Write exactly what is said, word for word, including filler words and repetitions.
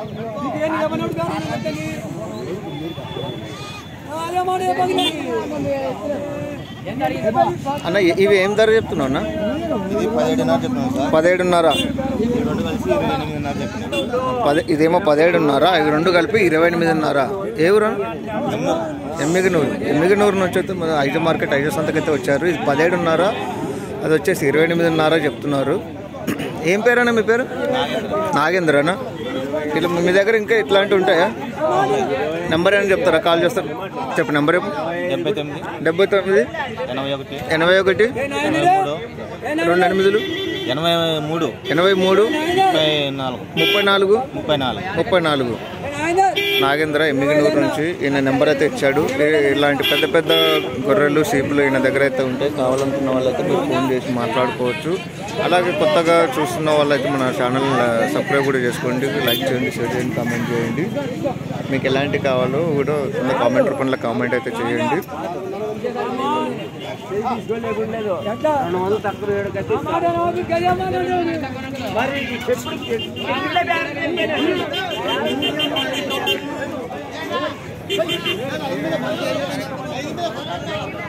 అన్న ఇవి ఏం ధర చెప్తున్నావు అన్న? పదిహేడున్నర పది ఇదేమో పదిహేడున్నర ఇవి రెండు కలిపి ఇరవై ఎనిమిదిన్నర. ఏ ఊరు? ఎమ్మిగనూరు. ఎమ్మిగనూరు నుంచి అయితే మన ఐజ మార్కెట్ ఐజ సంతకైతే వచ్చారు. ఇది పదిహేడున్నర, అది వచ్చేసి ఇరవై ఎనిమిదిన్నర చెప్తున్నారు. ఏం పేరన్నా మీ పేరు? నాగేంద్రనా? ఇట్లా మీ దగ్గర ఇంకా ఇట్లాంటివి ఉంటాయా? నెంబర్ ఏమైనా చెప్తారా? కాల్ చేస్తారు చెప్పు. నెంబర్ డెబ్బై తొమ్మిది డెబ్బై తొమ్మిది ఎనభై ఒకటి ఎనభై ఒకటి రెండు ఎనిమిదిలు ఎనభై మూడు ఎనభై మూడు ముప్పై నాలుగు ముప్పై నాలుగు ముప్పై నాలుగు ముప్పై నాలుగు నాగేంద్ర ఎమ్మిగనూరు నుంచి ఈయన నెంబర్ అయితే ఇచ్చాడు. ఇలాంటి పెద్ద పెద్ద గొర్రెలు సీపులు ఈయన దగ్గర అయితే ఉంటాయి. కావాలనుకున్న వాళ్ళైతే మీరు ఫోన్ చేసి మాట్లాడుకోవచ్చు. అలాగే కొత్తగా చూస్తున్న వాళ్ళైతే మన ఛానల్ సబ్స్క్రైబ్ కూడా చేసుకోండి, లైక్ చేయండి, షేర్ చేయండి, కామెంట్ చేయండి. మీకు ఎలాంటి కావాలో కూడా కింద కామెంట్ రూపంలో కామెంట్ అయితే చేయండి. మరి